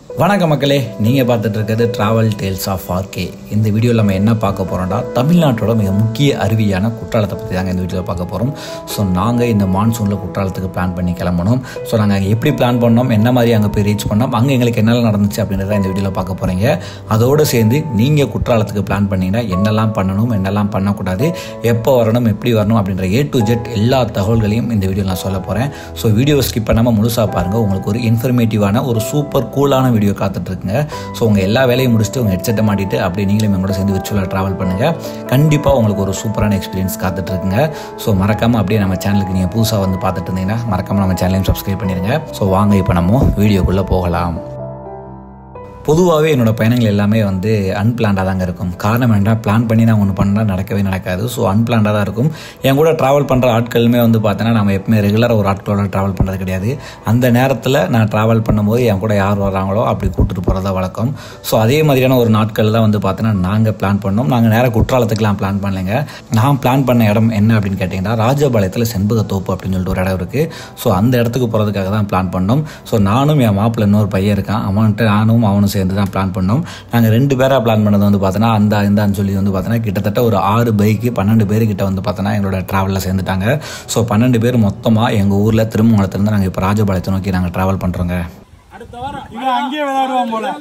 வணக்கம் மக்களே, நீங்கள் பார்த்துட்டு இருக்கிறது ட்ராவல் டேல்ஸ் ஆஃப் ஆர்கே. இந்த வீடியோவில் நம்ம என்ன பார்க்க போகிறோம்னா, தமிழ்நாட்டோட மிக முக்கிய அருவியான குற்றாலத்தை பற்றி தாங்க இந்த வீடியோவில் பார்க்க போகிறோம். ஸோ நாங்கள் இந்த மான்சூனில் குற்றாலத்துக்கு பிளான் பண்ணி கிளம்பணும். ஸோ நாங்கள் எப்படி பிளான் பண்ணோம், என்ன மாதிரி அங்கே போய் ரீச் பண்ணோம், அங்கே எங்களுக்கு என்னெல்லாம் நடந்துச்சு அப்படின்றத இந்த வீடியோவில் பார்க்க போகிறீங்க. அதோடு சேர்ந்து நீங்கள் குற்றாலத்துக்கு பிளான் பண்ணிங்கன்னா என்னெல்லாம் பண்ணணும், என்னெல்லாம் பண்ணக்கூடாது, எப்போ வரணும், எப்படி வரணும் அப்படின்ற A to Z எல்லா தகவல்களையும் இந்த வீடியோவில் நான் சொல்ல போகிறேன். ஸோ வீடியோ ஸ்கிப் பண்ணாமல் முழுசாக பாருங்கள். உங்களுக்கு ஒரு இன்ஃபர்மேட்டிவான ஒரு சூப்பர் கூலான வீடியோ காத்துட்ருக்குங்க. ஸோ உங்கள் எல்லா வேலையும் முடிச்சுட்டு உங்கள் ஹெட்செட்டை மாட்டிட்டு அப்படியே நீங்களும் எங்களோட சேர்ந்து விர்ச்சுவலாக ட்ராவல் பண்ணுங்கள். கண்டிப்பாக உங்களுக்கு ஒரு சூப்பரான எக்ஸ்பீரியன்ஸ் காத்துட்ருக்குங்க. ஸோ மறக்காமல் அப்படியே நம்ம சேனலுக்கு நீங்கள் புதுசாக வந்து பார்த்துட்டு இருந்தீங்கன்னா மறக்காமல் நம்ம சேனலையும் சப்ஸ்கிரைப் பண்ணிடுங்க. ஸோ வாங்க இப்போ நம்ம வீடியோக்குள்ளே போகலாம். பொதுவாகவே என்னோடய பயணங்கள் எல்லாமே வந்து அன்பிளான்டாக தாங்க இருக்கும். காரணம் என்ன, பிளான் பண்ணி நான் ஒன்று பண்ணால் நடக்கவே நடக்காது. ஸோ அன்பிளான்டாக தான் இருக்கும். என் கூட ட்ராவல் பண்ணுற ஆட்களுமே வந்து பார்த்தீங்கன்னா நம்ம எப்பவுமே ரெகுலராக ஒரு ஆட்களோட ட்ராவல் பண்ணுறது கிடையாது. அந்த நேரத்தில் நான் ட்ராவல் பண்ணும்போது என் கூட யார் வராங்களோ அப்படி கூப்பிட்டு போகிறதா வழக்கம். ஸோ அதே மாதிரியான ஒரு நாட்கள் தான் வந்து பார்த்தீங்கன்னா நாங்கள் பிளான் பண்ணோம். நாங்கள் நேராக குற்றாலத்துக்குலாம் பிளான் பண்ணலைங்க. நான் பிளான் பண்ண இடம் என்ன அப்படின்னு கேட்டிங்கன்னா, ராஜபாளையத்தில் செண்பகத்தோப்பு அப்படின்னு சொல்லிட்டு ஒரு இடம் இருக்குது. ஸோ அந்த இடத்துக்கு போகிறதுக்காக தான் பிளான் பண்ணோம். ஸோ நானும் என் மாப்பிள்ளை இன்னொரு பையன் இருக்கான், அவனும் சேர்ந்து தான் பிளான் பண்ணோம். நாங்கள் 2 பேராக பிளான் பண்ணது வந்து பார்த்தோன்னா இந்தான்னு சொல்லி வந்து பார்த்தோன்னா கிட்டத்தட்ட ஒரு 6 பைக்கு 12 பேருக்கிட்ட வந்து பார்த்தோன்னா எங்களோட ட்ராவலில் சேர்ந்துட்டாங்க. ஸோ 12 பேர் மொத்தமாக எங்கள் ஊரில் திருமங்கலத்துலேருந்து நாங்கள் இப்போ ராஜபாளையத்தை நோக்கி நாங்கள் ட்ராவல் பண்ணுறோங்க. அங்கேயே விளையாடுவோம் போல.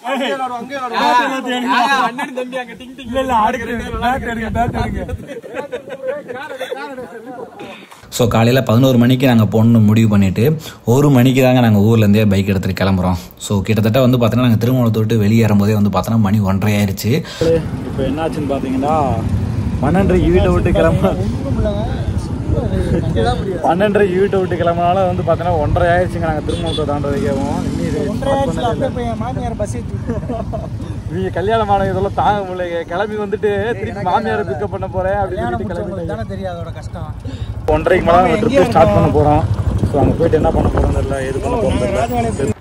ஸோ காலையில் 11 மணிக்கு நாங்கள் போகணுன்னு முடிவு பண்ணிவிட்டு 1 மணிக்கு தாங்க நாங்கள் ஊர்லேருந்தே பைக் எடுத்துகிட்டு கிளம்புறோம். ஸோ கிட்டத்தட்ட வந்து பார்த்தோன்னா நாங்கள் திருமணத்தை விட்டு வெளியேறும்போதே வந்து பார்த்தோன்னா மணி 1:30 ஆயிடுச்சு. இப்போ என்னாச்சுன்னு பார்த்தீங்கன்னா 12:30 வீட்டை விட்டு கிளம்பினாலும் வந்து பார்த்தீங்கன்னா 1:30 ஆயிடுச்சுங்க. நாங்கள் திருமணத்தை தாண்டதுக்கேவும் நீங்க கல்யாணம் ஆன இதெல்லாம் தாங்க முடியல. கிளம்பி வந்துட்டு திருப்பி மாமியாரை பிக்கப் பண்ண போறேன் அப்படின்னு கிளம்பி தெரியாதோட கஷ்டம். 1:30க்கு மேலே நம்ம ட்ரிப் ஸ்டார்ட் பண்ண போறோம். ஸோ அங்கே போயிட்டு என்ன பண்ண போறோம் தெரியல, எது பண்ண போறோம் தெரியல.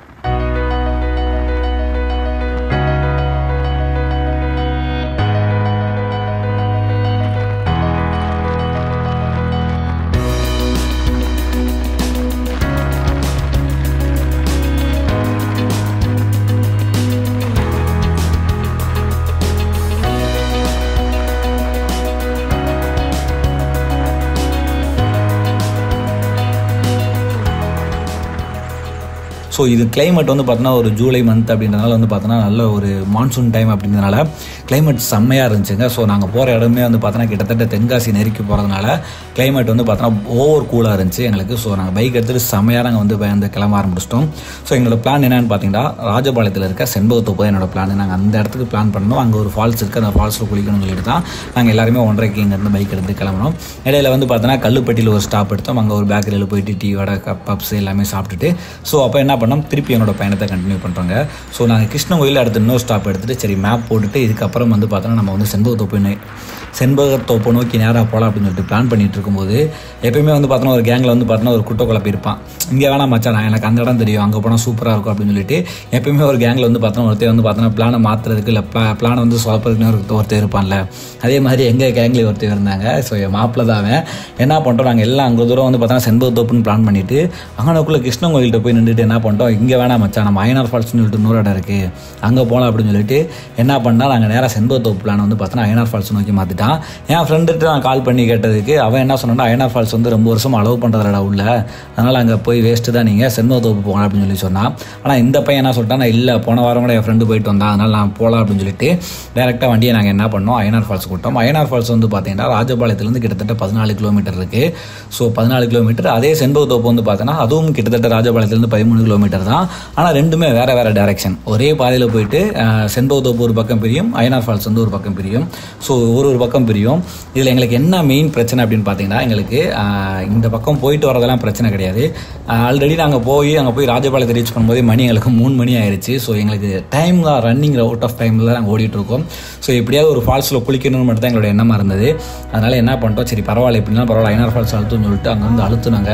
ஸோ இது கிளைமேட் வந்து பார்த்தோன்னா ஒரு ஜூலை மந்த் அப்படின்றதுனால வந்து பார்த்தோன்னா நல்ல ஒரு மான்சூன் டைம் அப்படின்றதுனால கிளைமேட் செம்மையாக இருந்துச்சுங்க. ஸோ நாங்கள் போகிற இடமே வந்து பார்த்தோன்னா கிட்டத்தட்ட தென்காசி நெருக்கி போகிறதுனால கிளைமேட் வந்து பார்த்தோன்னா ஓவர் கூலாக இருந்துச்சு எங்களுக்கு. ஸோ நாங்கள் பைக் எடுத்துகிட்டு செம்மையாக நாங்கள் வந்து பயந்து கிளம்ப ஆரம்பிச்சிட்டோம். ஸோ எங்களோட பிளான் என்னென்னு பார்த்தீங்கன்னா, ராஜபாளையத்தில் இருக்க செண்பகத்தோப்பு என்னோட பிளான். நாங்கள் அந்த இடத்துக்கு பிளான் பண்ணணும். அங்கே ஒரு ஃபால்ஸ் இருக்குது, அந்த ஃபால்ஸில் குளிக்கணும்னு சொல்லிட்டு தான் நாங்கள் எல்லாருமே 1:30க்கு இங்கேருந்து பைக் எடுத்து கிளம்பணும். இடையில வந்து பார்த்தோன்னா கல்லுப்பட்டியில் ஒரு ஸ்டாப் எடுத்தோம். அங்கே ஒரு பேக்கரியில் போயிட்டு டீ, வடை, பப்ஸ் எல்லாமே சாப்பிட்டுட்டு ஸோ அப்போ என்ன பண்ணோம், திருப்பி என்னோட பயணத்தை கண்டினியூ பண்ணுறாங்க. ஸோ நாங்கள் கிருஷ்ணங்கோயில் அடுத்து இன்னொரு ஸ்டாப் எடுத்துகிட்டு சரி மேப் போட்டுட்டு இதுக்கப்புறம் வந்து பார்த்தோன்னா நம்ம வந்து செண்பகத்தோப்பு நோக்கி நேராக போகலாம் அப்படின்னு சொல்லிட்டு பிளான் பண்ணிட்டு இருக்கும்போது எப்பயுமே வந்து பார்த்தோன்னா ஒரு கேங்கில் வந்து பார்த்தோன்னா ஒரு குட்டை குழப்பி இருப்பான். இங்கே வேணாம் மச்சான், எனக்கு அந்த இடம் தெரியும், அங்கே போனால் சூப்பராக இருக்கும் அப்படின்னு சொல்லிட்டு எப்பயுமே ஒரு கேங்கில் வந்து பார்த்தோன்னா ஒருத்தர் வந்து பார்த்தோன்னா பிளானை மாற்றுறதுக்கு இல்லை பிளானை வந்து சொதப்பதுக்குன்னு ஒருத்தர் இருப்பான்ல. அதே மாதிரி எங்கள் கேங்கில் ஒருத்தர் இருந்தாங்க. ஸோ என் மாப்பிள்ள தான் அவன். என்ன பண்ணுறோம், நாங்கள் எல்லாம் அங்கே தூரம் வந்து பார்த்தோன்னா செண்பகத்தோப்புன்னு பிளான் பண்ணிவிட்டு அங்கனக்குள்ளே கிருஷ்ணங்கோயில்கிட்ட போய் நின்றுட்டு என்ன பண்ணிட்டோம், இங்கே வேணாம் மச்சான், நம்ம ஐயனார் ஃபால்ஸ்னு சொல்லிட்டு இன்னொரு இடம் இருக்குது, அங்கே போகலாம் அப்படின்னு சொல்லிட்டு என்ன பண்ணால் நாங்கள் நேராக செண்பகத்தோப்பு பிளான் வந்து பார்த்தோன்னா ஐயனார் ஃபால்ஸ் நோக்கி மாற்றிட்டான். என் ஃப்ரெண்டுகிட்ட நான் கால் பண்ணி கேட்டதுக்கு அவன் என்ன சொன்னான்னா, ஐயனார் ஃபால்ஸ் வந்து ரொம்ப வருஷம் அலோவ் பண்ணுறதுடா உள்ள, அதனால் அங்கே போய் வேஸ்ட்டு தான், நீங்கள் செண்பகத்தோப்பு போகலாம் அப்படின்னு சொல்லி சொன்னான். ஆனால் இந்த பையன் என்ன சொல்லிட்டான், நான் இல்லை போன வாரம் கூட என் ஃப்ரெண்டு போயிட்டு வந்தான், அதனால் நான் போகலாம் அப்படின்னு சொல்லிட்டு டேரெக்டாக வண்டியை நாங்கள் என்ன பண்ணோம், ஐயனார் ஃபால்ஸ் கூட்டோம். ஐயனார் ஃபால்ஸ் வந்து பார்த்தீங்கன்னா ராஜபாளையத்துலேருந்து கிட்டத்தட்ட 14 கிலோமீட்டர் இருக்குது. So 14 kilometre. அதே செண்பகத்தோப்பு வந்து பார்த்தோன்னா அதுவும் கிட்டத்தட்ட ராஜபாளையத்துலேருந்து 13 கிலோமீட்டர் தான். ஆனால் ரெண்டுமே வேறு டைரக்ஷன். ஒரே பாதையில் போயிட்டு செண்பகத்தோப்பு ஒரு பக்கம் பிரியும், ஐயனார் ஃபால்ஸ் வந்து ஒரு பக்கம் பிரியும். ஸோ ஒரு பக்கம் பிரியும். இதில் எங்களுக்கு என்ன மெயின் பிரச்சனை அப்படின்னு பார்த்தீங்கன்னா, எங்களுக்கு இந்த பக்கம் போயிட்டு வரதெல்லாம் பிரச்சனை கிடையாது. ஆல்ரெடி நாங்கள் அங்கே போய் ராஜபாளையத்தை ரீச் பண்ணும்போது மணி எங்களுக்கு 3 மணி ஆயிடுச்சு. ஸோ எங்களுக்கு டைம் தான் ரன்னிங் அவுட் ஆஃப் டைமில் தான் நாங்கள் ஓடிட்டுருக்கோம். ஸோ எப்படியாவது ஒரு ஃபால்ஸில் குளிக்கணும்னு மட்டும் தான் எங்களோட எண்ணமாக இருந்தது. அதனால் என்ன பண்ணிட்டோம், சரி பரவாயில்ல எப்படின்னா பரவாயில்ல ஐயனார் ஃபால்ஸ் அழுத்துன்னு சொல்லிட்டு அங்கே வந்து அழுத்துனாங்க.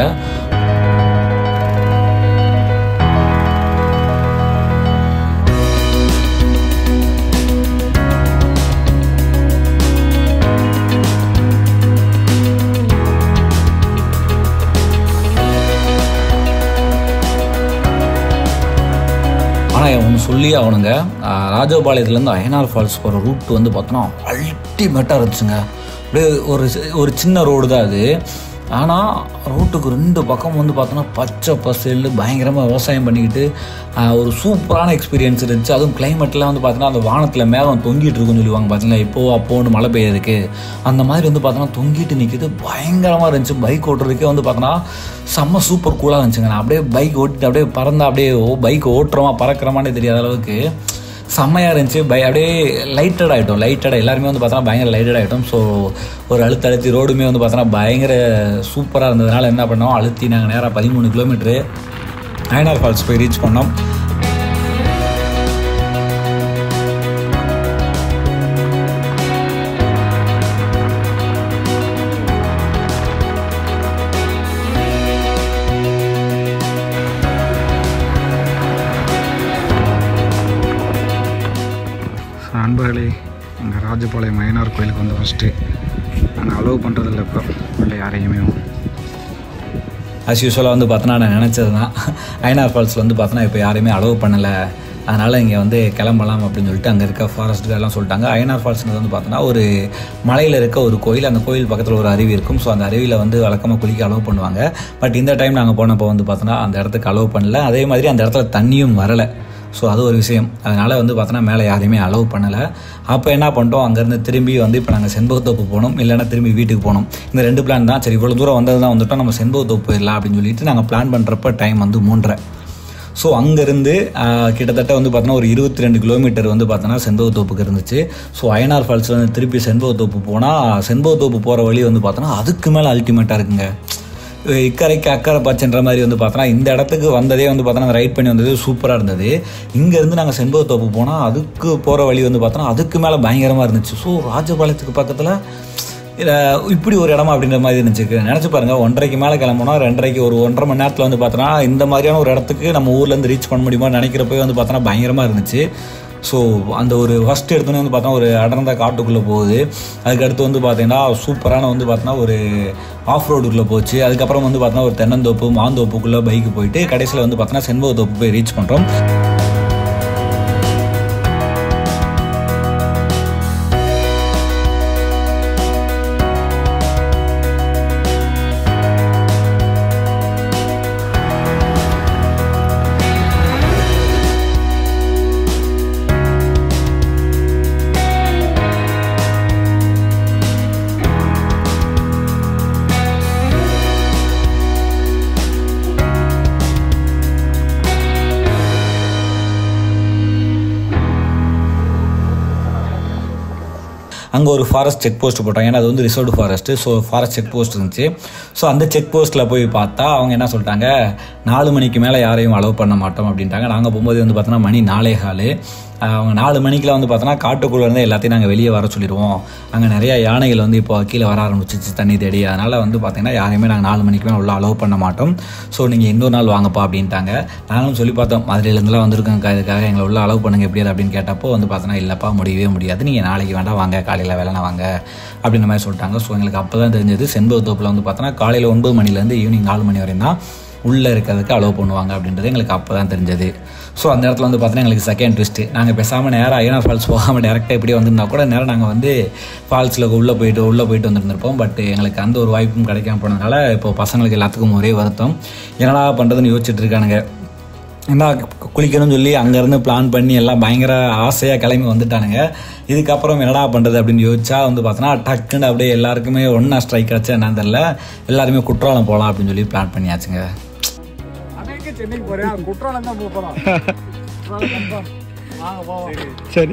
ஆனால் ஒன்று சொல்லி அவனுங்க ராஜபாளையத்துலேருந்து அய்யனார் ஃபால்ஸ் போகிற ரூட் வந்து பார்த்தோன்னா அல்டிமேட்டாக இருந்துச்சுங்க. அப்படியே ஒரு சின்ன ரோடு தான் அது. ஆனால் ரோட்டுக்கு 2 பக்கம் வந்து பார்த்தோன்னா பச்சை பசேல் பயங்கரமாக விவசாயம் பண்ணிக்கிட்டு ஒரு சூப்பரான எக்ஸ்பீரியன்ஸ் இருந்துச்சு. அதுவும் கிளைமேட்லாம் வந்து பார்த்தோன்னா அந்த வானத்தில் மேகம் தொங்கிட்டு இருக்குன்னு சொல்லுவாங்க பார்த்தீங்களா, இப்போது அப்போன்னு மழை பெய்யறதுக்கு அந்த மாதிரி வந்து பார்த்தோன்னா தொங்கிட்டு நிற்கிது. பயங்கரமாக இருந்துச்சு. பைக் ஓட்டுறதுக்கே வந்து பார்த்தோன்னா செம்ம சூப்பர் கூலாக இருந்துச்சுங்க. நான் அப்படியே பைக் ஓட்டிட்டு அப்படியே பறந்தா அப்படியே பைக் ஓட்டுறோமா பறக்கிறோமானே தெரியாத அளவுக்கு செம்மையாக இருந்துச்சு. அப்படியே லைட்டட் ஆகிட்டோம். எல்லாருமே வந்து பார்த்தோன்னா பயங்கர லைட்டட் ஆகிட்டோம். ஸோ ஒரு அழுத்தி ரோடுமே வந்து பார்த்தோன்னா பயங்கர சூப்பராக இருந்ததுனால என்ன பண்ணோம், அழுத்தி நாங்கள் நேராக 13 கிலோமீட்டரு அய்யனார் ஃபால்ஸ் போய் ரீச் பண்ணோம். நண்பர்களே, எங்கள் ராஜபாளையம் அய்யனார் கோயிலுக்கு வந்து ஃபஸ்ட்டு நாங்கள் அலோவ் பண்ணுறதில்ல இப்போ இல்லை யாரையுமே. ஆஸ் யூஸ்வலாக வந்து பார்த்தோன்னா நான் நினச்சது தான், அய்யனார் ஃபால்ஸில் வந்து பார்த்தோன்னா இப்போ யாரையுமே அலோவ் பண்ணலை, அதனால் இங்கே வந்து கிளம்பலாம் அப்படின்னு சொல்லிட்டு அங்கே இருக்க ஃபாரஸ்ட்டுலாம் சொல்லிட்டாங்க. அய்யனார் ஃபால்ஸ்ன்றது வந்து பார்த்தோன்னா ஒரு மலையில் இருக்க ஒரு கோயில். அந்த கோயில் பக்கத்தில் ஒரு அருவி இருக்கும். ஸோ அந்த அருவியில் வந்து வழக்கமாக குளிக்க அலோவ் பண்ணுவாங்க. பட் இந்த டைம் நாங்கள் போனப்போ வந்து பார்த்தோன்னா அந்த இடத்துக்கு அலோவ் பண்ணல. அதே மாதிரி அந்த இடத்துல தண்ணியும் வரலை. ஸோ அது ஒரு விஷயம். அதனால் வந்து பார்த்தோன்னா மேலே யாரையுமே அலோவ் பண்ணலை. அப்போ என்ன பண்ணிட்டோம், அங்கேருந்து திரும்பி வந்து இப்போ நாங்கள் செண்பகத்தோப்பு போனோம், இல்லைன்னா திரும்பி வீட்டுக்கு போனோம். இந்த 2 பிளான் தான். சரி இவ்வளோ தூரம் வந்தது தான் வந்துவிட்டோம், நம்ம செண்பகத்தோப்பு போயிடலாம் அப்படின்னு சொல்லிட்டு நாங்கள் பிளான் பண்ணுறப்ப டைம் வந்து 3:30. ஸோ அங்கேருந்து கிட்டத்தட்ட வந்து பார்த்தோன்னா ஒரு 22 கிலோமீட்டர் வந்து பார்த்தோன்னா செண்பகத்தோப்புக்கு இருந்துச்சு. ஸோ அய்யனார் ஃபால்ஸில் வந்து திருப்பி செண்பகத்தோப்பு போனால் செண்பகத்தோப்பு போகிற வழி வந்து பார்த்தோன்னா அதுக்கு மேலே அல்டிமேட்டாக இருக்குங்க. இக்கரைக்கு அக்கறை பச்சைன்ற மாதிரி வந்து பார்த்தோன்னா இந்த இடத்துக்கு வந்ததே வந்து பார்த்தோன்னா ரைட் பண்ணி வந்தது சூப்பராக இருந்தது. இங்கேருந்து நாங்கள் செண்பகத்தோப்பு போனால் அதுக்கு போகிற வழி வந்து பார்த்தோன்னா அதுக்கு மேலே பயங்கரமாக இருந்துச்சு. ஸோ ராஜபாளையத்துக்கு பக்கத்தில் இப்படி ஒரு இடமா அப்படின்ற மாதிரி இருந்துச்சு. நினச்சி பாருங்கள், 1:30க்கு மேலே கிளம்புனா 2:30 ஒரு 1.5 மணி நேரத்தில் வந்து பார்த்தோன்னா இந்த மாதிரியான ஒரு இடத்துக்கு நம்ம ஊர்லேருந்து ரீச் பண்ண முடியுமா நினைக்கிறப்பவே வந்து பார்த்தோன்னா பயங்கரமாக இருந்துச்சு. ஸோ அந்த ஒரு ஃபஸ்ட்டு எடுத்தோன்னே வந்து பார்த்தா ஒரு அடர்ந்த காட்டுக்குள்ளே போகுது. அதுக்கடுத்து வந்து பார்த்தீங்கன்னா சூப்பரான வந்து பார்த்தோன்னா ஒரு ஆஃப் ரோடுக்குள்ளே போச்சு. அதுக்கப்புறம் வந்து பார்த்தோன்னா ஒரு தென்னந்தோப்பு மாந்தோப்புக்குள்ளே பைக்கு போயிட்டு கடைசியில் வந்து பார்த்தோன்னா செண்பகத்தோப்பு போய் ரீச் பண்ணுறோம். அங்கே ஒரு ஃபாரஸ்ட் செக் போஸ்ட் போட்டாங்க. ஏன்னா அது வந்து reserved forest. So forest check post இருந்துச்சு. ஸோ அந்த செக் போஸ்ட்டில் போய் பார்த்தா அவங்க என்ன சொல்லிட்டாங்க, 4 மணிக்கு மேலே யாரையும் அலோவ் பண்ண மாட்டோம் அப்படின்ட்டாங்க. நாங்கள் போகும்போது வந்து பார்த்தோன்னா மணி 4:15. அவங்க 4 மணிக்கெலாம் வந்து பார்த்தோன்னா காட்டுக்குள்ளே இருந்து எல்லாத்தையும் நாங்கள் வெளியே வர சொல்லிடுவோம். அங்கே நிறையா யானைகள் வந்து இப்போ கீழே வர ஆரம்பிச்சிச்சு தண்ணி தேடி. அதனால் வந்து பார்த்தீங்கன்னா யாரையுமே நாங்கள் 4 மணிக்கு மேலே உள்ள அலோவ் பண்ண மாட்டோம். ஸோ நீங்கள் இன்னொரு நாள் வாங்கப்பா அப்படின்ட்டாங்க. நாங்களும் சொல்லி பார்த்தோம், மதுரையிலேருந்துலாம் வந்திருக்காங்க, இதுக்காக எங்களை உள்ள அலோவ் பண்ணுங்க எப்படியாது அப்படின்னு கேட்டப்போ வந்து பார்த்தோன்னா இல்லைப்பா முடியவே முடியாது, நீங்கள் நாளைக்கு வேண்டாம் வாங்க, காலையில் வேலைனா வாங்க அப்படின்ற மாதிரி சொல்லிட்டாங்க. ஸோ எங்களுக்கு அப்போ தான் தெரிஞ்சது செண்பகத்தோப்பில் வந்து பார்த்தோன்னா காலையில் 9 மணிலேருந்து ஈவினிங் 4 மணி வரையும் தான் உள்ளே இருக்கிறதுக்கு அலோவ் பண்ணுவாங்க அப்படின்றது எங்களுக்கு அப்போ தான் தெரிஞ்சது. ஸோ அந்த இடத்துல வந்து பார்த்தீங்கன்னா எங்களுக்கு செகண்ட் ட்விஸ்ட்டு. நாங்கள் பேசாமல் நேராக அய்யனார் ஃபால்ஸ் போகாமல் டேரெக்டாக இப்படியே வந்திருந்தா கூட நேரம் நாங்கள் வந்து ஃபால்ஸில் உள்ளே போயிட்டு வந்துருந்துருப்போம். பட் எங்களுக்கு அந்த ஒரு வாய்ப்பும் கிடைக்காம போனதுனால இப்போ பசங்களுக்கு எல்லாத்துக்கும் ஒரே வருத்தம், என்னடா பண்ணுறதுன்னு யோசிச்சுட்டு இருக்கானுங்க. ஏன்னா குளிக்கணும்னு சொல்லி அங்கேருந்து பிளான் பண்ணி எல்லாம் பயங்கர ஆசையாக கிளம்பி வந்துட்டானுங்க. இதுக்கப்புறம் என்னடா பண்ணுறது அப்படின்னு யோசிச்சா வந்து பார்த்தோன்னா டக்குன்னு அப்படியே எல்லாருக்குமே ஒன்றா ஸ்ட்ரைக் ஆச்சு. என்னன்னு தெரியல, எல்லாருமே குற்றாலம் போகலாம் அப்படின்னு சொல்லி பிளான் பண்ணியாச்சுங்க. சென்னைக்கு போறேன், குற்றாலம் தான் போறோம். சரி,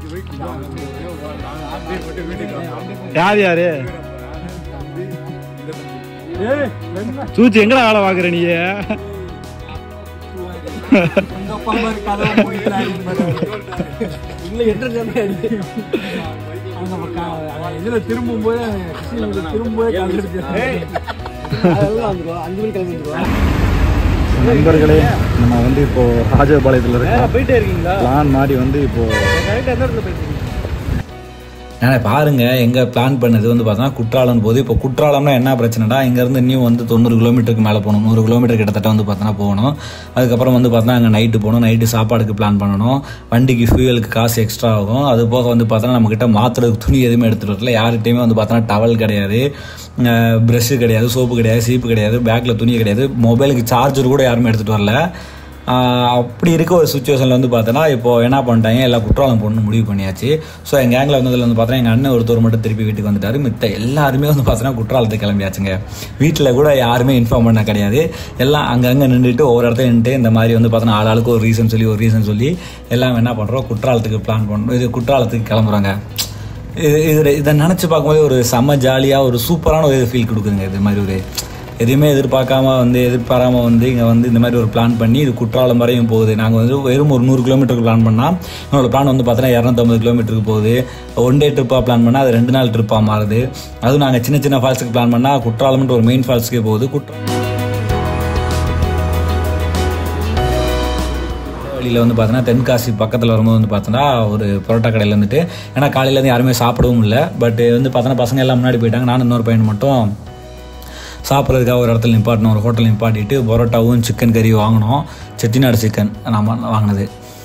யார் யாரு சூச்சி எங்கடா வேலை பாக்குற நீ? திரும்பும் போது 5 மணி கிளம்பி. நண்பர்களே, நம்ம வந்து இப்போ ராஜபாளையத்தில் இருக்கோம். போயிட்டே இருக்கீங்களா? பிளான் மாதிரி வந்து இப்போ நான் பாருங்கள் எங்கே பிளான் பண்ணது வந்து பார்த்தோன்னா குற்றாலம் போது. இப்போ குற்றாலம்னா என்ன பிரச்சனைடா, இங்கேருந்து இன்னும் வந்து 90 கிலோமீட்டருக்கு மேலே போகணும், 100 கிலோமீட்டர் கிட்டத்தட்ட வந்து பார்த்தோன்னா போகணும். அதுக்கப்புறம் வந்து பார்த்தோன்னா அங்கே நைட்டு போகணும், நைட்டு சாப்பாடுக்கு பிளான் பண்ணணும், வண்டிக்கு ஃபியூயலுக்கு காசு எக்ஸ்ட்ரா ஆகும். அது போக வந்து பார்த்தோன்னா நம்மக்கிட்ட மாற்றுறதுக்கு துணி எதுவுமே எடுத்துகிட்டு வரல, யார்கிட்டையுமே வந்து பார்த்தோன்னா டவல் கிடையாது, ப்ரெஷ்ஷு கிடையாது, சோப்பு கிடையாது, சீப்பு கிடையாது, பேக்கில் துணி கிடையாது, மொபைலுக்கு சார்ஜர் கூட யாருமே எடுத்துகிட்டு வரல. அப்படி இருக்க ஒரு சுச்சுவேஷனில் வந்து பார்த்தோன்னா இப்போது என்ன பண்ணிட்டாங்க, எல்லாம் குற்றாலம் போகணுன்னு முடிவு பண்ணியாச்சு. ஸோ எங்கள் கேங்கில் வந்ததில் வந்து பார்த்தோன்னா எங்கள் அண்ணன் ஒருத்தர் மட்டும் திருப்பி வீட்டுக்கு வந்துட்டார். மித்த எல்லாருமே வந்து பார்த்தோன்னா குற்றாலத்துக்கு கிளம்பியாச்சுங்க. வீட்டில் கூட யாருமே இன்ஃபார்ம் பண்ண கிடையாது. எல்லாம் அங்கங்கே நின்றுட்டு ஒவ்வொரு இடத்துல நின்றுட்டு இந்த மாதிரி வந்து பார்த்தோன்னா ஆளாளுக்கு ஒரு ரீசன் சொல்லி எல்லாம் என்ன பண்ணுறோம், குற்றாலத்துக்கு பிளான் பண்ணுறோம். இது குற்றாலத்துக்கு கிளம்புறாங்க. இதை நினச்சி பார்க்கும்போது ஒரு செம்ம ஜாலியாக ஒரு சூப்பரான ஒரு ஃபீல் கொடுக்குதுங்க. இது மாதிரி ஒரு எதுவுமே எதிர்பாராமல் வந்து இங்கே வந்து இந்த மாதிரி ஒரு பிளான் பண்ணி இது குற்றாலம் வரையும் போகுது. நாங்கள் வந்து வெறும் ஒரு 100 கிலோமீட்டருக்கு பிளான் பண்ணால் என்னோடய பிளான் வந்து பார்த்தோன்னா 250 கிலோமீட்டருக்கு போகுது. 1 டே ட்ரிப்பாக பிளான் பண்ணால் அது 2 நாள் ட்ரிப்பாக மாறுது. அதுவும் நாங்கள் சின்ன ஃபால்ஸுக்கு பிளான் பண்ணால் குற்றாலம்ன்ற ஒரு மெயின் ஃபால்ஸுக்கே போகுது. வழியில் வந்து பார்த்தோன்னா தென்காசி பக்கத்தில் வரும்போது வந்து பார்த்தோன்னா ஒரு பரோட்டா கடையில் வந்துட்டு, ஏன்னா காலையிலேருந்து யாருமே சாப்பிடவும் இல்லை. பட் வந்து பார்த்தோன்னா பசங்க எல்லாம் முன்னாடி போயிட்டாங்க. நான் இன்னொரு பையன் மட்டும் சாப்பிட்றதுக்காக ஒரு இடத்துல நிப்பாட்டினோம், ஒரு ஹோட்டல் நிப்பாட்டிட்டு பரோட்டாவும் சிக்கன் கறி வாங்கினோம். செட்டிநாடு சிக்கன் நம்ம வாங்கினது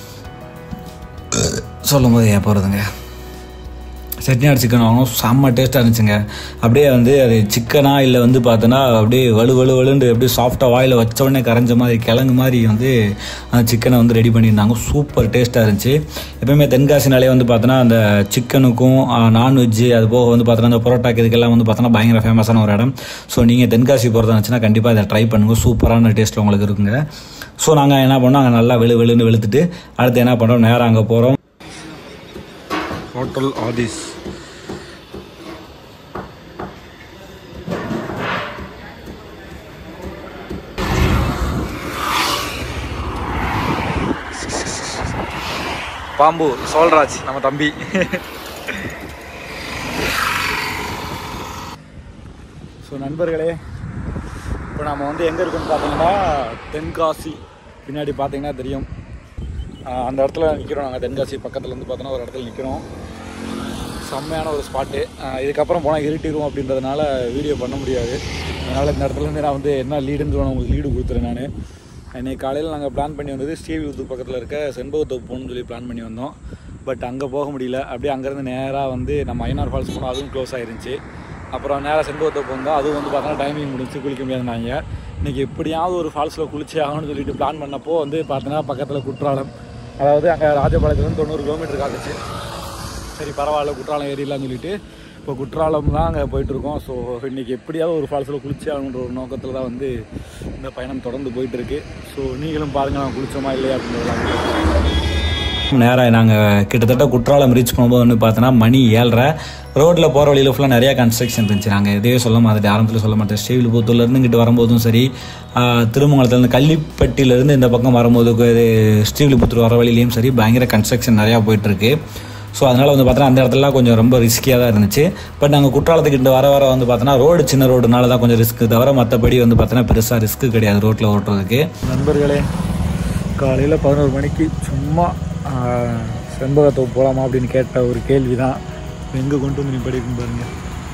சொல்லும் போது ஏன் போகிறதுங்க. செட்டிநாடு சிக்கன் வாங்கினோம், செம்ம டேஸ்ட்டாக இருந்துச்சுங்க. அப்படியே வந்து அது சிக்கனா இல்லை வந்து பார்த்தோன்னா அப்படியே வலுன்னு அப்படியே சாஃப்டாக வாயில் வச்ச உடனே கரைஞ்ச மாதிரி கிழங்கு மாதிரி வந்து அந்த சிக்கனை வந்து ரெடி பண்ணியிருந்தாங்க. சூப்பர் டேஸ்ட்டாக இருந்துச்சு. எப்போயுமே தென்காசினாலே வந்து பார்த்தோன்னா அந்த சிக்கனுக்கும் நான்வெஜ்ஜு அது போக வந்து பார்த்தோன்னா அந்த பரோட்டாக்கு இதுக்கெல்லாம் வந்து பார்த்தோன்னா பயங்கர ஃபேமஸான ஒரு இடம். ஸோ நீங்கள் தென்காசி போகிறதா இருந்துச்சுன்னா கண்டிப்பாக இதை ட்ரை பண்ணுங்கள், சூப்பரான டேஸ்ட்டில் உங்களுக்கு இருக்குங்க. ஸோ நாங்கள் என்ன பண்ணோம், அங்கே நல்லா வெளுன்னு வெளுத்துட்டு அடுத்து என்ன பண்ணுறோம், நேராக அங்கே போகிறோம். ஹோட்டல் ஆதிஸ். பாம்பு சோல்ராஜ் நம்ம தம்பி. ஸோ நண்பர்களே, இப்போ நம்ம வந்து எங்கே இருக்குன்னு பார்த்தீங்கன்னா தென்காசி பின்னாடி பார்த்தீங்கன்னா தெரியும், அந்த இடத்துல நிற்கிறோம். நாங்கள் தென்காசி பக்கத்தில் வந்து பார்த்தோன்னா ஒரு இடத்துல நிற்கிறோம். செம்மையான ஒரு ஸ்பாட்டு. இதுக்கப்புறம் போனால் இருட்டிடுவோம் அப்படின்றதுனால வீடியோ பண்ண முடியாது. அதனால் இந்த இடத்துலேருந்து நான் வந்து என்ன லீடுன்னு உங்களுக்கு லீடு கொடுத்துறேன். நான் இன்றைக்கி காலையில் நாங்கள் பிளான் பண்ணி வந்தது ஸ்ரீவில்லிபுத்தூர் பக்கத்தில் இருக்க செண்பகத்தோப்பு போகணும்னு சொல்லி பிளான் பண்ணி வந்தோம். பட் அங்கே போக முடியல. அப்படியே அங்கேருந்து நேராக வந்து நம்ம ஐயனார் ஃபால்ஸ் போனோம், அதுவும் க்ளோஸ் ஆகிருந்துச்சு. அப்புறம் நேராக செண்பகத்தோப்பு வந்தோம், அதுவும் வந்து பார்த்தோன்னா டைமிங் முடிஞ்சு குளிக்க முடியாதுனாங்க. இன்றைக்கி எப்படியாவது ஒரு ஃபால்ஸில் குளிச்சே ஆகணும்னு சொல்லிட்டு பிளான் பண்ணப்போ வந்து பார்த்தோன்னா பக்கத்தில் குற்றாலம், அதாவது அங்கே ராஜபாளையத்துலேருந்து 90 கிலோமீட்டருக்கு ஆகுச்சு. சரி பரவாயில்ல குற்றாலம் ஏறிடலாம்னு சொல்லிட்டு இப்போ குற்றாலம் தான் அங்கே போயிட்டுருக்கோம். ஸோ இன்றைக்கி எப்படியாவது ஒரு ஃபால்ஸில் குளிச்சே ஆகணுன்ற ஒரு நோக்கத்தில் தான் வந்து இந்த பயணம் தொடர்ந்து போயிட்டுருக்கு. ஸோ நீங்களும் பாருங்கள் நான் குளிச்சோமா இல்லையா அப்படின்றதெல்லாம். நேராக நாங்கள் கிட்டத்தட்ட குற்றாலம் ரீச் பண்ணும்போது வந்து பார்த்தோன்னா மணி 7:30. ரோட்டில் போகிற வழியில் ஃபுல்லாக நிறையா கன்ஸ்ட்ரக்ஷன் இருந்துச்சு. நாங்கள் எதையோ சொல்ல மாதிரி ஆரம்பத்தில் சொல்ல மாட்டேன். ஸ்ரீவில்லிபுத்தூர்லேருந்து இங்கிட்டு வரும்போதும் சரி, திருமங்கலத்துலேருந்து கள்ளிப்பட்டியிலேருந்து இந்த பக்கம் வரும்போது ஸ்ரீவில்லிபுத்தூர் வர வழியிலையும் சரி பயங்கர கன்ஸ்ட்ரக்ஷன் நிறையா போயிட்டுருக்கு. ஸோ அதனால் வந்து பார்த்தோன்னா அந்த இடத்துலலாம் கொஞ்சம் ரொம்ப ரிஸ்கியாக தான் இருந்துச்சு. பட் நாங்கள் குற்றாலத்துக்கிட்ட வர வந்து பார்த்தோன்னா ரோடு சின்ன ரோடுனால தான் கொஞ்சம் ரிஸ்க்கு தவிர மற்றபடி வந்து பார்த்தோன்னா பெருசாக ரிஸ்க்கு கிடையாது ரோட்டில் ஓட்டுறதுக்கு. நண்பர்களே, காலையில் 11 மணிக்கு சும்மா செண்பகத்தோப்பு போகலாமா அப்படின்னு கேட்ட ஒரு கேள்வி தான் எங்கே கொண்டு வந்து நிப்படிக்குன்னு பாருங்கள்.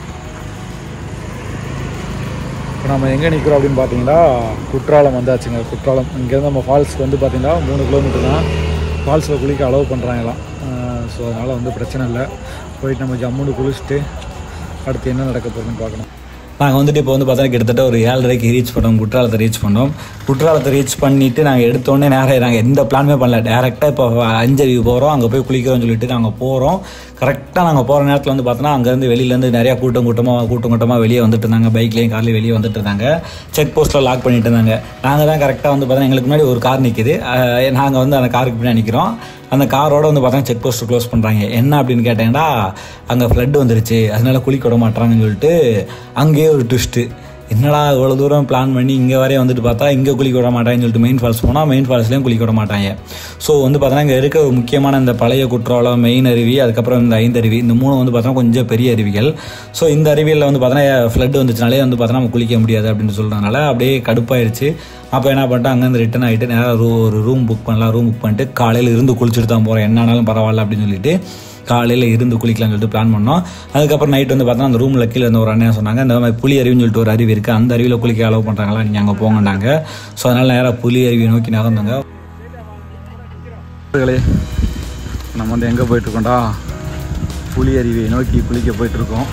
இப்போ நம்ம எங்கே நிற்கிறோம் அப்படின்னு பார்த்தீங்கன்னா குற்றாலம் வந்தாச்சுங்க. குற்றாலம் இங்கேருந்து நம்ம ஃபால்ஸ்க்கு வந்து பார்த்திங்கன்னா 3 கிலோமீட்டர் தான். ஃபால்ஸில் குளிக்க அலோவ் பண்ணுறாங்கலாம். ஸோ அதனால் வந்து பிரச்சனை இல்லை. போயிட்டு நம்ம ஜம்முன்னு குளிச்சுட்டு அடுத்து என்ன நடக்க போகுதுன்னு பார்க்கணும். நாங்கள் வந்துட்டு இப்போ வந்து பார்த்தோன்னா கிட்டத்தட்ட ஒரு 7:30க்கு ரீச் பண்ணோம், குற்றாலத்தை ரீச் பண்ணோம். குற்றாலத்தை ரீச் பண்ணிவிட்டு நாங்கள் எடுத்தோடனே நேராக நாங்கள் எந்த பிளானுமே பண்ணல. டேரெக்டாக இப்போ 5 போகிறோம், அங்கே போய் குளிக்கிறோம்னு சொல்லிட்டு நாங்கள் போகிறோம். கரெக்டாக நாங்கள் போகிற நேரத்தில் வந்து பார்த்தோன்னா அங்கேருந்து வெளியிலேருந்து நிறையா கூட்டமாக வெளியே வந்துட்டு இருந்தாங்க. பைக்லேயும் கார்லேயும் வெளியே வந்துட்டு இருந்தாங்க. செக் போஸ்ட்டில் லாக் பண்ணிட்டு இருந்தாங்க. நாங்கள் தான் கரெக்டாக வந்து பார்த்தோன்னா எங்களுக்கு முன்னாடி ஒரு கார் நிற்கிது. நாங்கள் வந்து அந்த காருக்கு பின்னாடி நிற்கிறோம். அந்த காரோட வந்து பார்த்தா செக் போஸ்ட்டு க்ளோஸ் பண்ணுறாங்க. என்ன அப்படின்னு கேட்டீங்கன்னா அங்கே ஃப்ளட் வந்துருச்சு, அதனால குளிக்க விட மாட்டாங்கன்னு சொல்லிட்டு அங்கேயே ஒரு ட்விஸ்ட்டு. என்னடா இவ்வளோ தூரம் பிளான் பண்ணி இங்கே வரைய வந்துட்டு பார்த்தா இங்கே குளிக்க விட மாட்டாங்கன்னு சொல்லிட்டு மெயின் ஃபால்ஸ் போனால் மெயின் ஃபால்ஸ்லேயும் குளிக்க விட மாட்டாங்க. ஸோ வந்து பார்த்தோன்னா இங்கே இருக்க முக்கியமான இந்த பழைய குற்றாலம், மெயின் அருவி, அதுக்கப்புறம் இந்த 5 அருவி, இந்த 3 வந்து பார்த்தோன்னா கொஞ்சம் பெரிய அருவிகள். ஸோ இந்த அருவியில் வந்து பார்த்தோன்னா ஃப்ளட் வந்துச்சுனாலே வந்து பார்த்தோன்னா நம்ம குளிக்க முடியாது அப்படின்னு சொல்கிறதுனால அப்படியே கடுப்பாயிருச்சு. அப்போ என்ன பண்ணிட்டோம், அங்கேருந்து ரிட்டன் ஆகிட்டு நேராக ஒரு ரூம் புக் பண்ணலாம். ரூம் புக் பண்ணிட்டு காலையில் இருந்து குளிச்சுட்டு தான் போகிறேன், என்ன ஆனாலும் பரவாயில்ல அப்படின்னு சொல்லிட்டு காலையில் இருந்து குளிக்கலாம்னு சொல்லிட்டு பிளான் பண்ணோம். அதுக்கப்புறம் நைட் வந்து பார்த்தோன்னா அந்த ரூமில் கீழே இருந்த ஒரு அண்ணன் சொன்னாங்க, இந்த மாதிரி புலி அருவின்னு சொல்லிட்டு ஒரு அருவி இருக்குது, அந்த அருவியில் குளிக்க அலோவ் பண்ணுறாங்களா, நீங்கள் அங்கே போங்கண்டாங்க. ஸோ அதனால் நேராக புலி அருவியை நோக்கி நகர்ந்தாங்க. நம்ம வந்து எங்கே போயிட்டுருக்கோண்டா, புலி அருவியை நோக்கி குளிக்க போயிட்டுருக்கோம்.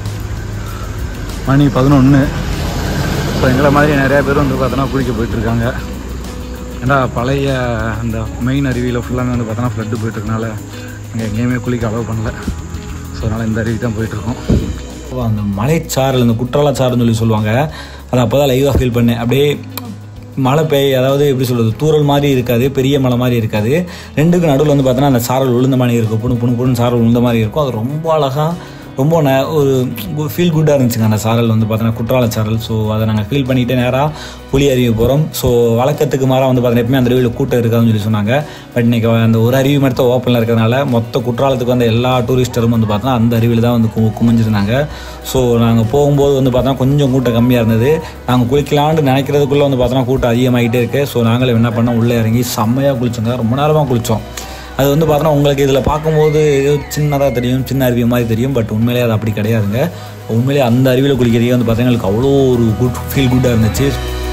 மணி 11. ஸோ எங்களை மாதிரி நிறையா பேர் வந்து பார்த்தோன்னா குளிக்க போயிட்டுருக்காங்க. ஏன்னா பழைய அந்த மெயின் அருவியில் ஃபுல்லாமே வந்து பார்த்தோன்னா ஃப்ளட்டு போயிட்டுருக்கனால அங்கே எங்கேயுமே குளிக்க அலோவ் பண்ணல. ஸோ அதனால் இந்த அருவி தான் போயிட்டுருக்கோம். அந்த மலைச்சாரல், இந்த குற்றாலச்சாருன்னு சொல்லி சொல்லுவாங்க, அதை அப்போ தான் லைவாக ஃபீல் பண்ணேன். அப்படியே மழை அதாவது எப்படி சொல்கிறது, தூரல் மாதிரி இருக்காது, பெரிய மலை மாதிரி இருக்காது, ரெண்டுக்கு நடுவில் வந்து பார்த்தோன்னா அந்த சாரல் விழுந்த மாதிரி இருக்கும், புண்ணு சாரல் விழுந்த மாதிரி இருக்கும். அது ரொம்ப அழகாக, ரொம்ப ஒரு ஃபீல் குட்டாக இருந்துச்சுங்க அந்த சாரல் வந்து பார்த்தோன்னா, குற்றாலச்சாரல். ஸோ அதை நாங்கள் ஃபீல் பண்ணிவிட்டு நேராக புலி அருவி போகிறோம். ஸோ வழக்கத்துக்கு மாறாக வந்து பார்த்தோன்னா எப்பவுமே அந்த அருவியில் கூட்டம் இருக்காதுன்னு சொல்லி சொன்னாங்க. பட் இன்றைக்கி அந்த ஒரு அருவி மட்டும் ஓப்பனில் இருக்கிறதுனால மொத்த குற்றாலத்துக்கு வந்த எல்லா டூரிஸ்டரும் வந்து பார்த்தோன்னா அந்த அருவியில் தான் வந்து குமிஞ்சிருந்தாங்க. ஸோ நாங்கள் போகும்போது வந்து பார்த்தோன்னா கொஞ்சம் கூட்டம் கம்மியாக இருந்தது. நாங்கள் குளிக்கலான்னு நினைக்கிறதுக்குள்ளே வந்து பார்த்தோன்னா கூட்டம் அதிகமாகிட்டே இருக்குது. ஸோ நாங்களே என்ன பண்ணோம், உள்ளே இறங்கி செம்மையாக குளிச்சோங்க, ரொம்ப நேரமாக குளித்தோம். அது வந்து பார்த்தோன்னா உங்களுக்கு இதில் பார்க்கும்போது ஏதோ சின்னதாக தெரியும், சின்ன அருவி மாதிரி தெரியும். பட் உண்மையிலே அது அப்படி கிடையாதுங்க. உண்மையிலே அந்த அருவியில் குளிக்கிறதே வந்து பார்த்தீங்கன்னா எங்களுக்கு அவ்வளோ ஒரு ஃபீல் குட்டாக இருந்துச்சு.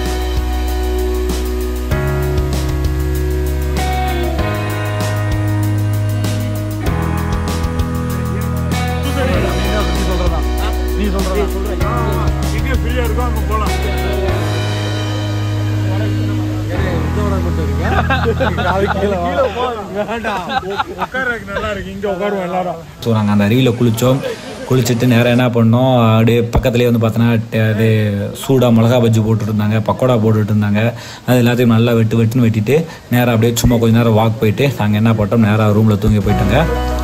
ஸோ நாங்கள் அந்த அருவியில் குளிச்சுட்டு நேரம் என்ன பண்ணோம், அப்படியே பக்கத்துலேயே வந்து பார்த்தோன்னா அப்படியே சூடாக மிளகா பஜ்ஜி போட்டுட்டு இருந்தாங்க, பக்கோடா போட்டுட்டு இருந்தாங்க. அது எல்லாத்தையும் நல்லா வெட்டுன்னு வெட்டிட்டு நேராக அப்படியே சும்மா கொஞ்சம் நேரம் வாக் போயிட்டு நாங்கள் என்ன பண்ணோம், நேராக ரூமில் தூங்கி போயிட்டோங்க.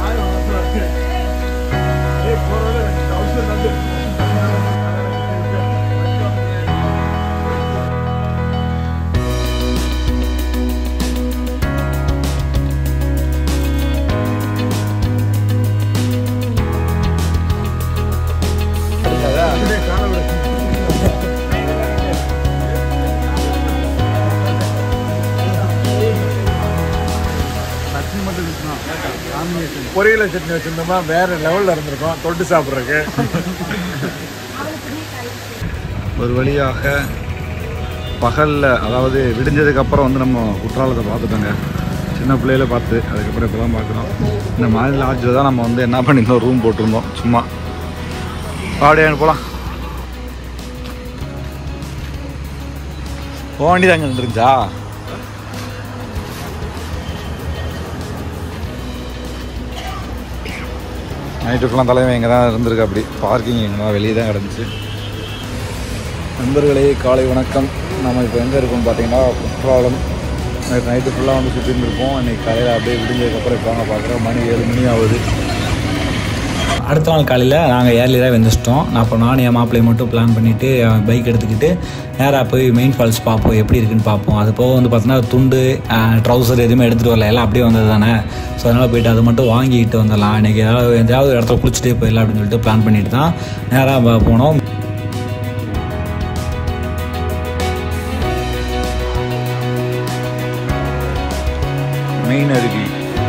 பொரியல சட்னி வச்சிருந்தோமா வேற லெவலில் இருந்திருக்கோம் தொட்டு சாப்பிட்றதுக்கு. ஒரு வழியாக பகலில், அதாவது விடிஞ்சதுக்கப்புறம் வந்து நம்ம குற்றாலத்தை பார்த்துட்டோங்க. சின்ன பிள்ளையில பார்த்து அதுக்கப்புறம் இப்போ தான் பார்க்குறோம். இந்த மாதிரி லாட்ஜில் தான் நம்ம வந்து என்ன பண்ணியிருந்தோம், ரூம் போட்டிருந்தோம். சும்மா அப்படியே போகலாம். போக வேண்டியது அங்கே இருந்துருச்சா? நைட்டு ஃபுல்லாக தலைமை இங்கே தான் இருந்திருக்கு. அப்படி பார்க்கிங் எங்கே தான் வெளியே தான் கிடந்துச்சு. நண்பர்களே காலை வணக்கம். நம்ம இப்போ எங்கே இருக்கோம்னு பார்த்தீங்கன்னா குற்றாலம். நைட்டு ஃபுல்லாக வந்து சுற்றி இருந்திருப்போம். இன்றைக்கி காலையில் அப்படியே விடிஞ்சதுக்கப்புறம் இப்போ நாங்கள் பார்க்குறோம். மணி 7 மணி ஆகுது. அடுத்த நாள் காலையில் நாங்கள் ஏர்லியராக வந்துச்சிட்டோம். நானும் என் மாப்பிள்ளையை மட்டும் பிளான் பண்ணிவிட்டு பைக் எடுத்துக்கிட்டு நேராக போய் மெயின் ஃபால்ஸ் பார்ப்போம், எப்படி இருக்குன்னு பார்ப்போம். அது போக வந்து பார்த்தோன்னா துண்டு, ட்ரௌசர் எதுவுமே எடுத்துகிட்டு வரல, எல்லாம் அப்படியே வந்தது தானே. ஸோ அதனால் போய்ட்டு அதை மட்டும் வாங்கிட்டு வந்துடலாம், இன்றைக்கி ஏதாவது இடத்துல குளிச்சுட்டே போயிடலாம் அப்படின்னு சொல்லிட்டு பிளான் பண்ணிட்டு தான் நேராக போனோம். மெயின் அருவி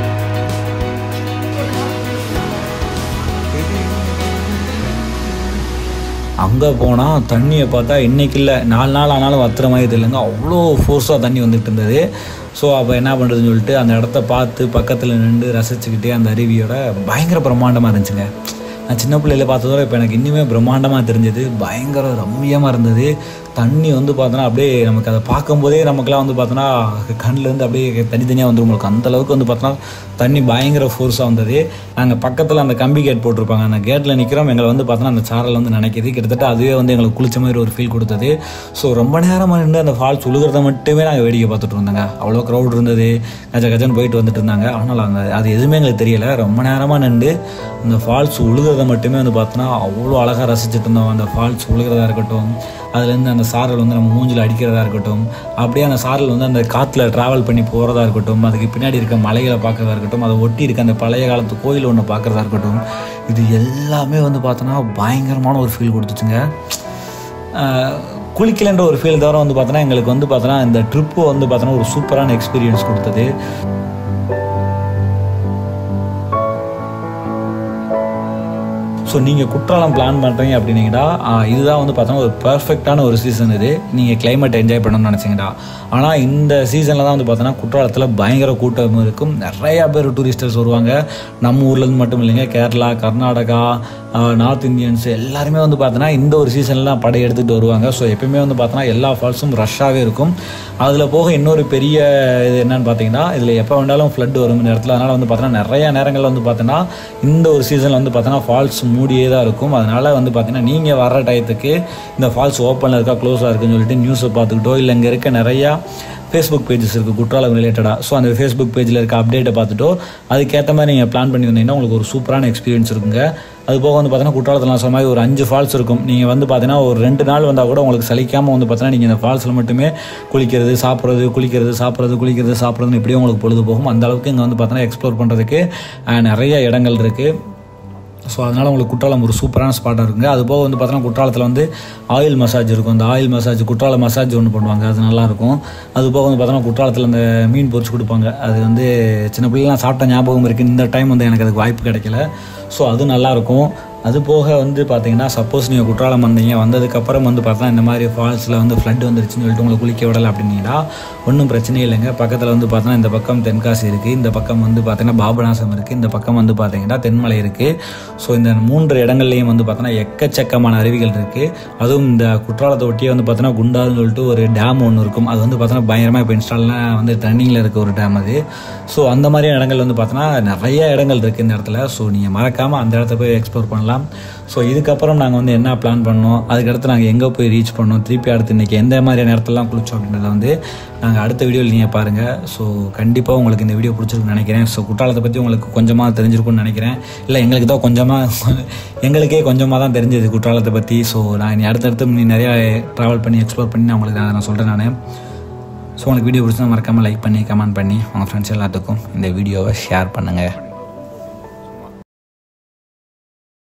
அங்கே போனால் தண்ணியை பார்த்தா இன்றைக்கி இல்லை 4 நாள் ஆனாலும் வத்துற மாதிரி தெரியலங்க, அவ்வளோ ஃபோர்ஸாக தண்ணி வந்துட்டு இருந்தது. ஸோ அப்போ என்ன பண்ணுறதுன்னு சொல்லிட்டு அந்த இடத்த பார்த்து பக்கத்தில் நின்று ரசிச்சுக்கிட்டே அந்த அருவியோட பயங்கர பிரம்மாண்டமாக இருந்துச்சுங்க. நான் சின்ன பிள்ளையில பார்த்ததோட இப்போ எனக்கு இன்னுமே பிரம்மாண்டமாக தெரிஞ்சது, பயங்கர ரம்மியமாக இருந்தது. தண்ணி வந்து பார்த்தோன்னா அப்படியே நமக்கு அதை பார்க்கும்போதே நமக்குலாம் வந்து பார்த்தோன்னா கண்ணிலேருந்து அப்படியே தனித்தனியாக வந்துடும். உங்களுக்கு அந்தளவுக்கு வந்து பார்த்தோன்னா தண்ணி பயங்கர ஃபோர்ஸாக வந்தது. நாங்கள் பக்கத்தில் அந்த கம்பி கேட் போட்டிருப்பாங்க, அந்த கேட்டில் நிற்கிறோம். எங்களை வந்து பார்த்தோன்னா அந்த சாரல் வந்து நினைக்கிது. கிட்டத்தட்ட அதுவே வந்து எங்களுக்கு குளிச்ச மாதிரி ஒரு ஃபீல் கொடுத்தது. ஸோ ரொம்ப நேரமாக நின்று அந்த ஃபால்ஸ் உழுகிறத மட்டுமே நாங்கள் வேடிக்கை பார்த்துட்டு இருந்தாங்க. அவ்வளோ க்ரௌட் இருந்தது, கஜன்னு போயிட்டு வந்துட்டு இருந்தாங்க. ஆனால் அது எதுவுமே எங்களுக்கு தெரியலை. ரொம்ப நேரமாக நின்று அந்த ஃபால்ஸ் உழுகிறத மட்டுமே வந்து பார்த்தோன்னா அவ்வளோ அழகாக ரசிச்சுட்டு இருந்தோம். அந்த ஃபால்ஸ் உழுகிறதா இருக்கட்டும், அதுலேருந்து அந்த சாரல் வந்து நம்ம மூஞ்சில் அடிக்கிறதா இருக்கட்டும், அப்படியே அந்த சாரல் வந்து அந்த காற்றுல ட்ராவல் பண்ணி போகிறதா இருக்கட்டும், அதுக்கு பின்னாடி இருக்க மலைகளை பார்க்குறதா இருக்கட்டும், அதை ஒட்டி இருக்க அந்த பழைய காலத்து கோயில் ஒன்று பார்க்குறதா இருக்கட்டும், இது எல்லாமே வந்து பார்த்தோன்னா பயங்கரமான ஒரு ஃபீல் கொடுத்துச்சுங்க. குளிக்கலன்ற ஒரு ஃபீல் தவிர வந்து பார்த்தோன்னா எங்களுக்கு வந்து பார்த்தோன்னா இந்த ட்ரிப்பு வந்து பார்த்தோன்னா ஒரு சூப்பரான எக்ஸ்பீரியன்ஸ் கொடுத்தது. ஸோ நீங்கள் குற்றாலம் பிளான் பண்ணுறீங்க அப்படின்னீங்கடா இதுதான் வந்து பார்த்தோன்னா ஒரு பர்ஃபெக்டான ஒரு சீசன் இது. நீங்கள் கிளைமேட் என்ஜாய் பண்ணணும்னு நினச்சிங்கடா. ஆனால் இந்த சீசனில் தான் வந்து பார்த்தோன்னா குற்றாலத்தில் பயங்கர கூட்டம் இருக்கும். நிறையா பேர் டூரிஸ்டர்ஸ் வருவாங்க. நம்ம ஊர்லேருந்து மட்டும் இல்லைங்க, கேரளா, கர்நாடகா, நார்த் இந்தியன்ஸ் எல்லாருமே வந்து பார்த்தோன்னா இந்த ஒரு சீசன்லாம் படை எடுத்துகிட்டு வருவாங்க. ஸோ எப்பயுமே வந்து பார்த்தோன்னா எல்லா ஃபால்ஸும் ரஷ்ஷாகவே இருக்கும். அதில் போக இன்னொரு பெரிய இது என்னன்னு பார்த்தீங்கன்னா, இதில் எப்போ வேண்டாலும் ஃப்ளட் வரும் இந்த இடத்துல. அதனால் வந்து பார்த்தோன்னா நிறையா நேரங்களில் வந்து பார்த்தோன்னா இந்த ஒரு சீசனில் வந்து பார்த்தோன்னா ஃபால்ஸ் மூடியே தான் இருக்கும். அதனால் வந்து பார்த்தீங்கன்னா நீங்கள் வர்ற டயத்துக்கு இந்த ஃபால்ஸ் ஓப்பனில் இருக்கா க்ளோஸாக இருக்குன்னு சொல்லிட்டு நியூஸை பார்த்துக்கிட்டோ, இல்லை இங்கே இருக்க நிறையா ஃபேஸ்புக் பேஜஸ் இருக்குது குற்றாலம் ரிலேட்டடாக. ஸோ அந்த ஃபேஸ்புக் பேஜில் இருக்க அப்டேட்டை பார்த்துட்டோ அதுக்கேற்ற மாதிரி நீங்கள் பிளான் பண்ணி வந்தீங்கன்னா உங்களுக்கு ஒரு சூப்பரான எக்ஸ்பீரியன்ஸ் இருக்குங்க. அது போக வந்து பார்த்தீங்கன்னா குற்றாலத்தில் நான் சொன்ன மாதிரி ஒரு 5 ஃபால்ஸ் இருக்கும். நீங்கள் வந்து பார்த்தீங்கன்னா ஒரு 2 நாள் வந்தால் கூட உங்களுக்கு சலிக்காமல் வந்து பார்த்தீங்கன்னா நீங்கள் இந்த ஃபால்ஸில் மட்டுமே குளிக்கிறது, சாப்பிட்றது, குளிக்கிறது, சாப்பிட்றதுன்னு இப்படியே உங்களுக்கு பொழுது போகும். அந்த அளவுக்கு இங்கே வந்து பார்த்தீங்கன்னா எக்ஸ்ப்ளோர் பண்ணுறதுக்கு நிறைய இடங்கள் இருக்குது. ஸோ அதனால் உங்களுக்கு குற்றாலம் ஒரு சூப்பரான ஸ்பாட்டாக இருக்குங்க. அது போக வந்து பார்த்தோன்னா குற்றாலத்தில் வந்து ஆயில் மசாஜ் இருக்கும். அந்த ஆயில் மசாஜ் குற்றால மசாஜ் ஒன்று பண்ணுவாங்க, அது நல்லாயிருக்கும். அது போக வந்து பார்த்தோன்னா குற்றாலத்தில் அந்த மீன் பொரிச்சு கொடுப்பாங்க. அது வந்து சின்ன பிள்ளைலாம் சாப்பிட்ட ஞாபகம் இருக்குது. இந்த டைம் வந்து எனக்கு அதுக்கு வாய்ப்பு கிடைக்கல. ஸோ அது நல்லாயிருக்கும். அது போக வந்து பார்த்தீங்கன்னா சப்போஸ் நீங்கள் குற்றாலம் வந்ததுக்கப்புறம் வந்து பார்த்தா இந்த மாதிரி ஃபால்ஸில் வந்து ஃப்ளட் வந்துருச்சுன்னு சொல்லிட்டு உங்களுக்கு குளிக்க விடலை அப்படின்னா ஒன்றும் பிரச்சனையே இல்லைங்க. பக்கத்தில் வந்து பார்த்தோன்னா இந்த பக்கம் தென்காசி இருக்குது, இந்த பக்கம் வந்து பார்த்தீங்கன்னா பாபநாசம் இருக்குது, இந்த பக்கம் வந்து பார்த்தீங்கன்னா தென்மலை இருக்குது. ஸோ இந்த 3 இடங்கள்லையும் வந்து பார்த்தோன்னா எக்கச்சக்கமான அருவிகள் இருக்குது. அதுவும் இந்த குற்றாலத்தை ஒட்டியே வந்து பார்த்தோன்னா குண்டாதுன்னு சொல்லிட்டு ஒரு டேம் ஒன்று இருக்கும். அது வந்து பார்த்தோன்னா பயங்கரமாக இப்போ இன்ஸ்டால்லாம் வந்து ட்ரெண்டிங்கில் இருக்க ஒரு டேம் அது. ஸோ அந்த மாதிரியான இடங்கள் வந்து பார்த்தோன்னா நிறைய இடங்கள் இருக்குது இந்த இடத்துல. ஸோ நீங்கள் மறக்காமல் அந்த இடத்த போய் எக்ஸ்ப்ளோர் பண்ணலாம். ஸோ இதுக்கப்புறம் நாங்கள் வந்து என்ன பிளான் பண்ணோம், அதுக்கடுத்து நாங்கள் எங்கே போய் ரீச் பண்ணோம், திருப்பி அடுத்து இன்றைக்கி எந்த மாதிரியான இடத்துலலாம் குளித்தோம் அப்படின்றத வந்து நாங்கள் அடுத்த வீடியோவில் நீங்கள் பாருங்கள். ஸோ கண்டிப்பாக உங்களுக்கு இந்த வீடியோ பிடிச்சிருக்குன்னு நினைக்கிறேன். ஸோ குற்றாலத்தை பற்றி உங்களுக்கு கொஞ்சமாக தெரிஞ்சிருக்குன்னு நினைக்கிறேன். இல்லை எங்களுக்கு தான் எங்களுக்கே கொஞ்சமாக தான் தெரிஞ்சது குற்றாலத்தை பற்றி. ஸோ நான் இனி அடுத்தடுத்து நிறையா ட்ராவல் பண்ணி எக்ஸ்ப்ளோர் பண்ணி நான் உங்களுக்கு நான் சொல்கிறேன் நான். ஸோ உங்களுக்கு வீடியோ பிடிச்சா மறக்காமல் லைக் பண்ணி கமெண்ட் பண்ணி உங்கள் ஃப்ரெண்ட்ஸ் எல்லாத்துக்கும் இந்த வீடியோவை ஷேர் பண்ணுங்கள்.